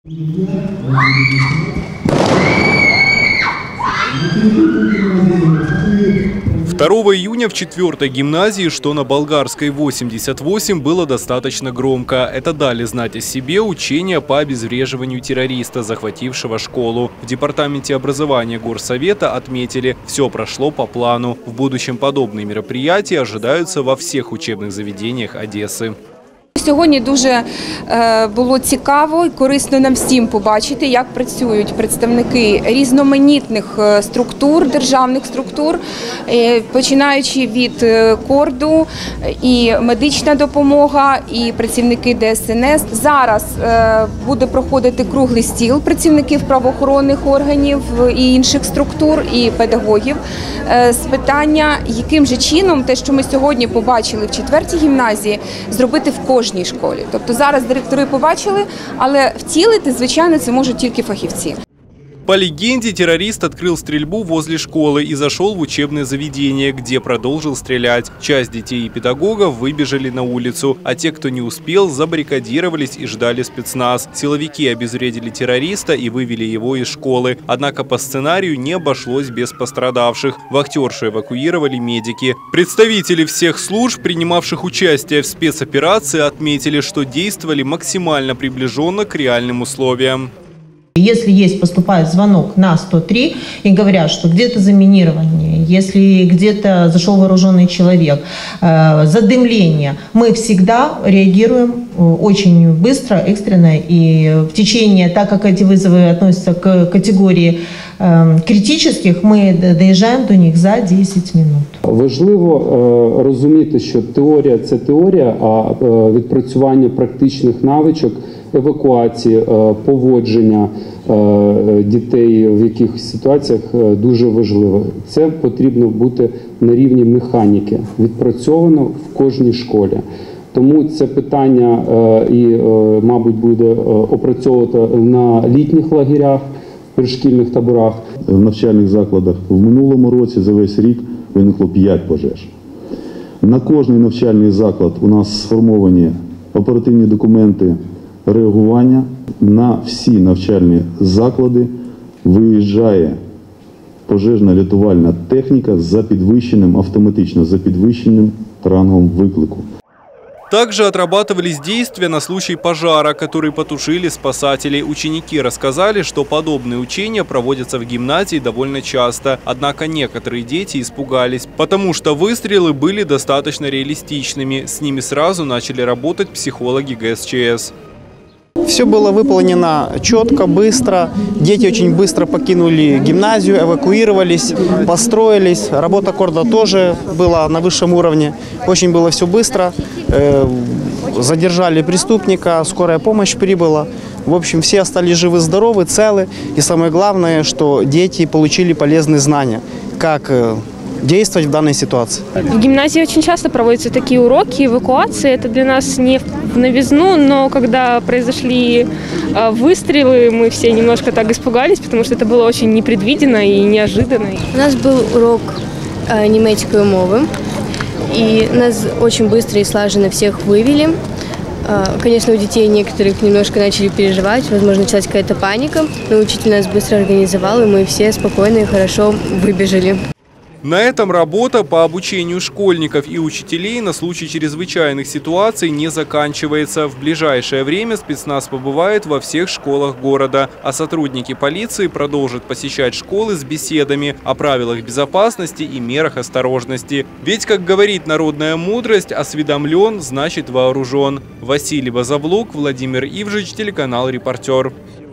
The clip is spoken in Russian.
«2 июня в 4-й гимназии, что на Болгарской 88, было достаточно громко. Это дали знать о себе учения по обезвреживанию террориста, захватившего школу. В департаменте образования горсовета отметили, все прошло по плану. В будущем подобные мероприятия ожидаются во всех учебных заведениях Одессы». Сьогодні дуже було цікаво і корисно нам всім побачити, як працюють представники різноманітних структур, державних структур, починаючи від КОРДу, і медична допомога, і працівники ДСНС. Зараз буде проходити круглий стіл працівників правоохоронних органів і інших структур, і педагогів з питання, яким же чином те, що ми сьогодні побачили в 4-й гімназії, зробити в кожній школі. Тобто зараз директори побачили, але втілити, звичайно, це можуть тільки фахівці. По легенде, террорист открыл стрельбу возле школы и зашел в учебное заведение, где продолжил стрелять. Часть детей и педагогов выбежали на улицу, а те, кто не успел, забаррикадировались и ждали спецназ. Силовики обезвредили террориста и вывели его из школы. Однако по сценарию не обошлось без пострадавших. Вахтершу эвакуировали медики. Представители всех служб, принимавших участие в спецоперации, отметили, что действовали максимально приближенно к реальным условиям. Если поступает звонок на 103 и говорят, что где-то заминирование, если где-то зашел вооруженный человек, задымление, мы всегда реагируем очень быстро, экстренно и в течение, так как эти вызовы относятся к категории критических, ми доїжджаємо до них за 10 минут. Важливо розуміти, що теорія – це теорія, а відпрацювання практичних навичок, евакуації, поводження дітей в якихось ситуаціях дуже важливо. Це потрібно бути на рівні механіки, відпрацьовано в кожній школі. Тому це питання і, мабуть, буде опрацьовувати на літніх лагерях, пришкільних таборах. В навчальних закладах в минулому році за весь рік виникло 5 пожеж. На кожний навчальний заклад у нас сформовані оперативні документи реагування. На всі навчальні заклади виїжджає пожежна рятувальна техніка автоматично за підвищеним рангом виклику. Также отрабатывались действия на случай пожара, который потушили спасатели. Ученики рассказали, что подобные учения проводятся в гимназии довольно часто. Однако некоторые дети испугались, потому что выстрелы были достаточно реалистичными. С ними сразу начали работать психологи ГСЧС. Все было выполнено четко, быстро. Дети очень быстро покинули гимназию, эвакуировались, построились. Работа КОРДа тоже была на высшем уровне. Очень было все быстро. Задержали преступника, скорая помощь прибыла. В общем, все остались живы, здоровы, целы. И самое главное, что дети получили полезные знания, как действовать в данной ситуации. В гимназии очень часто проводятся такие уроки, эвакуации. Это для нас не в новизну, но когда произошли выстрелы, мы все немножко так испугались, потому что это было очень непредвиденно и неожиданно. У нас был урок немецкой мовы, и нас очень быстро и слаженно всех вывели. Конечно, у детей некоторых немножко начали переживать, возможно, началась какая-то паника, но учитель нас быстро организовал, и мы все спокойно и хорошо выбежали. На этом работа по обучению школьников и учителей на случай чрезвычайных ситуаций не заканчивается. В ближайшее время спецназ побывает во всех школах города, а сотрудники полиции продолжат посещать школы с беседами о правилах безопасности и мерах осторожности. Ведь, как говорит народная мудрость, осведомлен, значит вооружен. Василий Базавлук, Владимир Ивжич, телеканал «Репортер».